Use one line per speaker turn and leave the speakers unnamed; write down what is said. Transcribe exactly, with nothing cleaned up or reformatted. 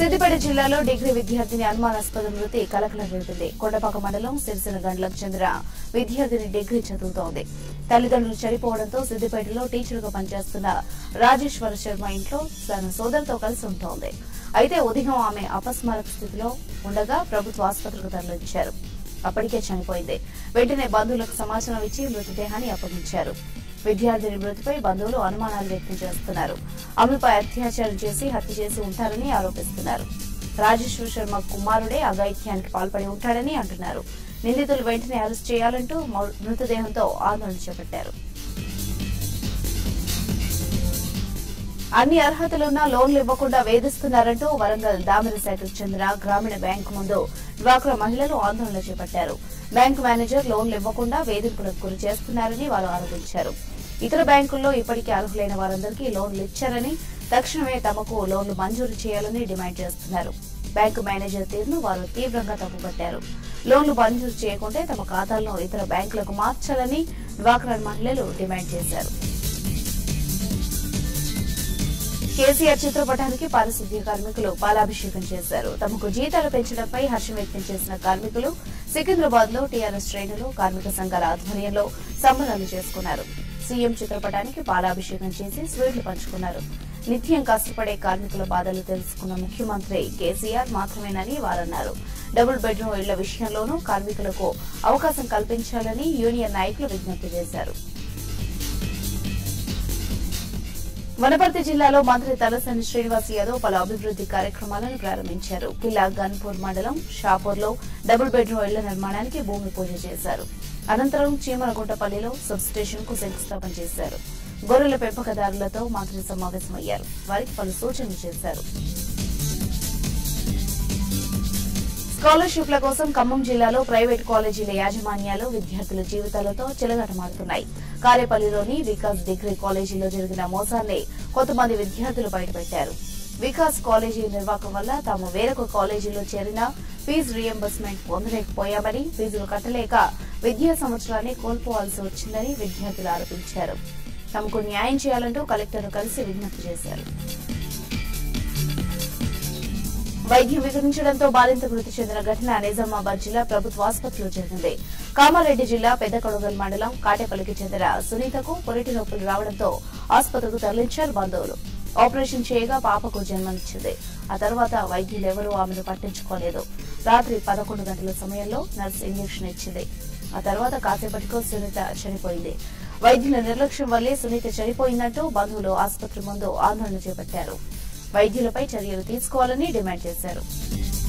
సిద్దిపేట జిల్లాలో డిగ్రీ విద్యార్థిని అనుమానాస్పద మృతి కలకలం రేపింది. కొండపాక మండలం సిరిసిల్ల గండ్లకు చెందిన విద్యార్థిని డిగ్రీ చదువుతోంది. తల్లిదండ్రులు చనిపోవడంతో సిద్దిపేటలో టీచర్గా పనిచేస్తున్న రాజేశ్వర శర్మ ఇంట్లో తన సోదరుతో కలిసి ఉంటోంది. అయితే ఉదయం ఆమె అపస్మారక స్థితిలో ఉండగా ప్రభుత్వ ఆసుపత్రికి తరలించారు. అప్పటికే చనిపోయింది. వెంటనే బంధువులకు సమాచారం ఇచ్చి మృతదేహాన్ని అప్పగించారు. విద్యార్థిని మృతిపై బంధువులు అనుమానాలు వ్యక్తం చేస్తున్నారు. ఆమెపై అత్యాచారం చేసి హత్య చేసి ఉంటారని ఆరోపిస్తున్నారు. రాజేశ్వర శర్మ కుమారుడే అఘాయిత్యానికి పాల్పడి ఉంటాడని అంటున్నారు. నిందితులు వెంటనే అరెస్ట్ చేయాలంటూ మృతదేహంతో ఆందోళన చేపట్టారు. అన్ని అర్హతలున్నా లోన్లు ఇవ్వకుండా వేధిస్తున్నారంటూ వరంగల్ దామిరశాఖకు చెందిన గ్రామీణ బ్యాంకు ముందు డ్వాక్రా మహిళలు ఆందోళన చేపట్టారు. బ్యాంకు మేనేజర్ లోన్లు ఇవ్వకుండా వేధింపులకు గురి చేస్తున్నారని వారు ఆరోపించారు. ఇతర బ్యాంకుల్లో ఇప్పటికే అర్హులైన వారందరికీ లోన్లు ఇచ్చారని, తక్షణమే తమకు లోన్లు మంజూరు చేయాలని డిమాండ్ చేస్తున్నారు. బ్యాంకు మేనేజర్ తీరును వారు తీవ్రంగా తప్పుపట్టారు. లోన్లు మంజూరు చేయకుంటే తమ ఖాతాలను ఇతర బ్యాంకులకు మార్చాలని డ్వాక్రా మహిళలు డిమాండ్ చేశారు. కేసీఆర్ చిత్రపటానికి పారిశుద్ధ్య కార్మికులు పాలాభిషేకం చేశారు. తమకు జీతాలు పెంచడంపై హర్షం వ్యక్తం చేసిన కార్మికులు సికింద్రాబాద్ లో టీఆర్ఎస్ శ్రేణులు కార్మిక సంఘాల ఆధ్వర్యంలో సంబరాలు చేసుకున్నారు. సీఎం చిత్రపటానికి పాలాభిషేకం చేసి స్వీట్లు పంచుకున్నారు. నిత్యం కష్టపడే కార్మికుల బాధలు తెలుసుకున్న ముఖ్యమంత్రి కేసీఆర్ మాత్రమేనని వారన్నారు. డబుల్ బెడ్రూమ్ ఇళ్ల విషయంలోనూ కార్మికులకు అవకాశం కల్పించాలని యూనియన్ నాయకులు విజ్ఞప్తి చేశారు. వనపర్తి జిల్లాలో మంత్రి తలసాని శ్రీనివాస్ యాదవ్ పలు అభివృద్ది కార్యక్రమాలను ప్రారంభించారు. కిల్లా గన్పూర్ మండలం షాపూర్ లో డబుల్ బెడ్రూమ్ ఇళ్ల నిర్మాణానికి భూమి పూజ చేశారు. అనంతరం చీమలగుంటపల్లిలో సబ్ స్టేషన్ కు శంకుస్థాపన చేశారు. గొర్రెల పెంపకదారులతో మంత్రి సమావేశమయ్యారు. వారికి పలు సూచనలు చేశారు. స్కాలర్షిప్ల కోసం ఖమ్మం జిల్లాలో ప్రైవేట్ కాలేజీల యాజమాన్యాలు విద్యార్థుల జీవితాలతో చెలగాటమాడుతున్నాయి. కారేపల్లిలోని వికాస్ డిగ్రీ కాలేజీలో జరిగిన మోసాన్ని కొంతమంది విద్యార్థులు బయటపెట్టారు. వికాస్ కాలేజీ నిర్వాహకం వల్ల తాము వేరొక కాలేజీలో చేరిన ఫీజు రీయింబర్స్మెంట్ పొందలేకపోయామని, ఫీజులు కట్టలేక విద్యా సంవత్సరాన్ని కోల్పోవాల్సి వచ్చిందని విద్యార్థులు ఆరోపించారు. తమకు న్యాయం చేయాలంటూ కలెక్టర్ను కలిసి విజ్ఞప్తి చేశారు. వైద్యం వికరించడంతో బాలింత మృతి చెందిన ఘటన నిజామాబాద్ జిల్లా ప్రభుత్వ ఆసుపత్రిలో జరిగింది. కామారెడ్డి జిల్లా పెద్దకొడగల్ మండలం కాటేపల్లికి చెందిన సునీతకు పొరిటి నొప్పులు రావడంతో ఆసుపత్రికి తరలించారు బంధువులు. ఆపరేషన్ చేయగా పాపకు జన్మనిచ్చింది. ఆ తర్వాత వైద్యులెవరూ ఆమెను పట్టించుకోలేదు. రాత్రి పదకొండు గంటల సమయంలో నర్సు ఇంజెక్షన్ ఇచ్చింది. ఆ తర్వాత కాసేపటికో సునీత చనిపోయింది. వైద్యుల నిర్లక్ష్యం వల్లే సునీత చనిపోయిందంటూ బంధువులు ఆసుపత్రి ముందు ఆందోళన చేపట్టారు. వైద్యులపై చర్యలు తీసుకోవాలని డిమాండ్ చేశారు.